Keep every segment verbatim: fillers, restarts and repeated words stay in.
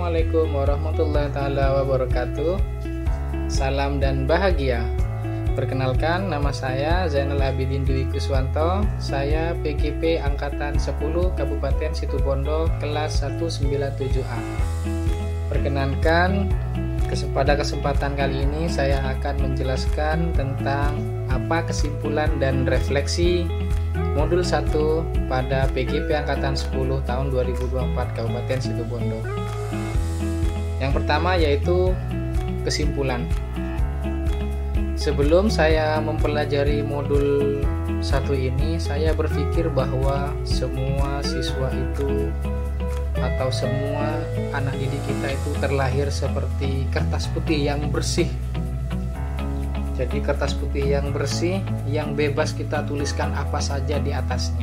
Assalamualaikum warahmatullahi taala wabarakatuh. Salam dan bahagia. Perkenalkan, nama saya Zainal Abidin Dwi Kuswanto. Saya P G P Angkatan sepuluh Kabupaten Situbondo kelas seratus sembilan puluh tujuh A. Perkenankan, pada kesempatan kali ini saya akan menjelaskan tentang apa kesimpulan dan refleksi Modul satu pada P G P Angkatan sepuluh tahun dua ribu dua puluh empat Kabupaten Situbondo. Yang pertama yaitu kesimpulan. Sebelum saya mempelajari modul satu ini, saya berpikir bahwa semua siswa itu atau semua anak didik kita itu terlahir seperti kertas putih yang bersih. Jadi kertas putih yang bersih, yang bebas kita tuliskan apa saja di atasnya.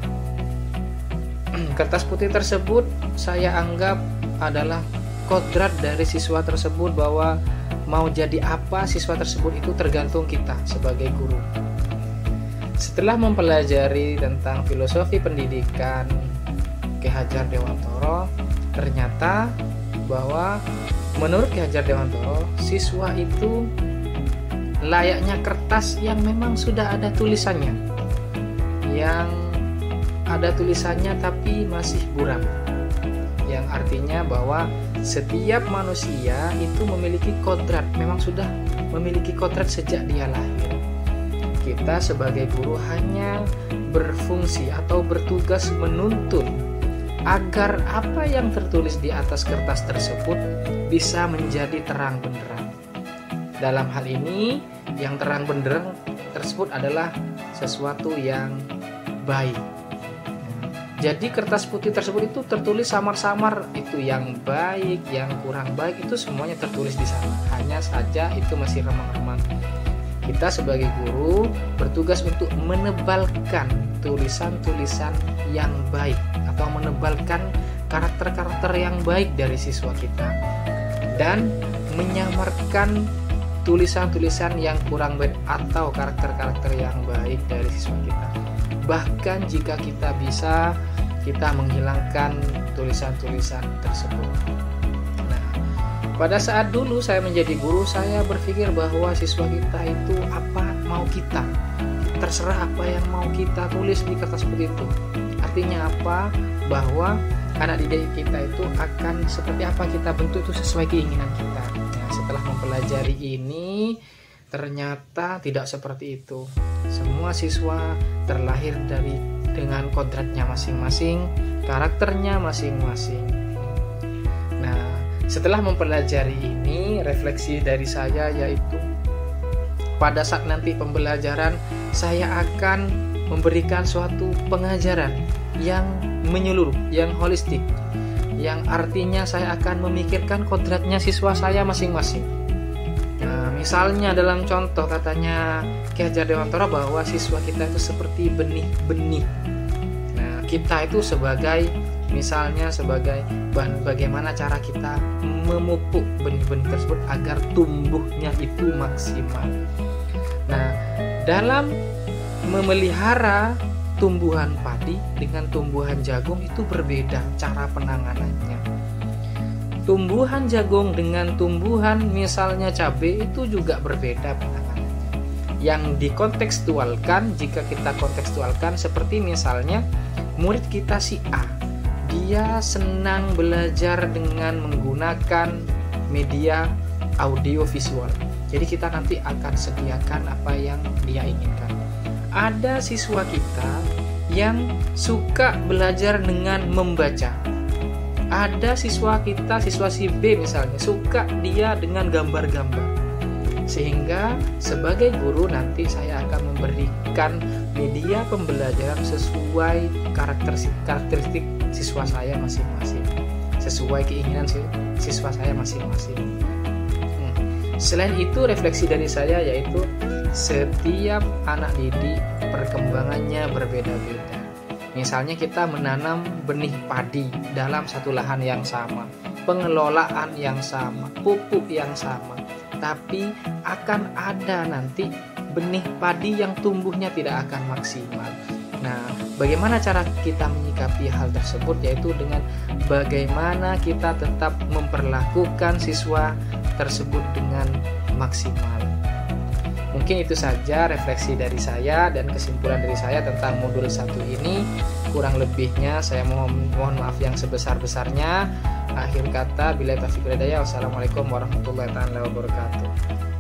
Kertas putih tersebut saya anggap adalah kodrat dari siswa tersebut, bahwa mau jadi apa siswa tersebut itu tergantung kita sebagai guru. Setelah mempelajari tentang filosofi pendidikan Ki Hajar Dewantoro, ternyata bahwa menurut Ki Hajar Dewantoro, siswa itu layaknya kertas yang memang sudah ada tulisannya, yang ada tulisannya tapi masih buram, yang artinya bahwa setiap manusia itu memiliki kodrat, memang sudah memiliki kodrat sejak dia lahir. Kita sebagai guru hanya berfungsi atau bertugas menuntun agar apa yang tertulis di atas kertas tersebut bisa menjadi terang benderang. Dalam hal ini, yang terang benderang tersebut adalah sesuatu yang baik. Jadi kertas putih tersebut itu tertulis samar-samar, itu yang baik, yang kurang baik, itu semuanya tertulis di sana. Hanya saja itu masih remang-remang. Kita sebagai guru bertugas untuk menebalkan tulisan-tulisan yang baik atau menebalkan karakter-karakter yang baik dari siswa kita, dan menyamarkan tulisan-tulisan yang kurang baik atau karakter-karakter yang baik dari siswa kita. Bahkan jika kita bisa, kita menghilangkan tulisan-tulisan tersebut. Nah, pada saat dulu saya menjadi guru, saya berpikir bahwa siswa kita itu apa mau kita, terserah apa yang mau kita tulis di kertas putih itu. Artinya apa? Bahwa anak didik kita itu akan seperti apa kita bentuk itu sesuai keinginan kita. Nah, setelah mempelajari ini, ternyata tidak seperti itu. Semua siswa terlahir dari dengan kodratnya masing-masing, karakternya masing-masing. Nah, setelah mempelajari ini, refleksi dari saya yaitu pada saat nanti pembelajaran, saya akan memberikan suatu pengajaran yang menyeluruh, yang holistik, yang artinya saya akan memikirkan kodratnya siswa saya masing-masing. Nah, misalnya dalam contoh katanya Ki Hajar Dewantoro bahwa siswa kita itu seperti benih-benih. Nah, kita itu sebagai misalnya sebagai bahan, bagaimana cara kita memupuk benih-benih tersebut agar tumbuhnya itu maksimal. Nah, dalam memelihara tumbuhan padi dengan tumbuhan jagung itu berbeda cara penanganannya. Tumbuhan jagung dengan tumbuhan misalnya cabai itu juga berbeda penanganannya. Yang dikontekstualkan, jika kita kontekstualkan seperti misalnya murid kita si A, dia senang belajar dengan menggunakan media audio visual. Jadi kita nanti akan sediakan apa yang dia inginkan. Ada siswa kita yang suka belajar dengan membaca. Ada siswa kita, siswa si B misalnya, suka dia dengan gambar-gambar. Sehingga sebagai guru nanti saya akan memberikan media pembelajaran sesuai karakteristik, karakteristik siswa saya masing-masing, sesuai keinginan siswa saya masing-masing. Hmm. Selain itu, refleksi dari saya yaitu setiap anak didik perkembangannya berbeda-beda. Misalnya kita menanam benih padi dalam satu lahan yang sama, pengelolaan yang sama, pupuk yang sama, tapi akan ada nanti benih padi yang tumbuhnya tidak akan maksimal. Nah, bagaimana cara kita menyikapi hal tersebut, yaitu dengan bagaimana kita tetap memperlakukan siswa tersebut dengan maksimal. Mungkin itu saja refleksi dari saya dan kesimpulan dari saya tentang modul satu ini. Kurang lebihnya saya mohon, mohon maaf yang sebesar-besarnya. Akhir kata, billahi taufiq wal hidayah. Wassalamualaikum warahmatullahi wabarakatuh.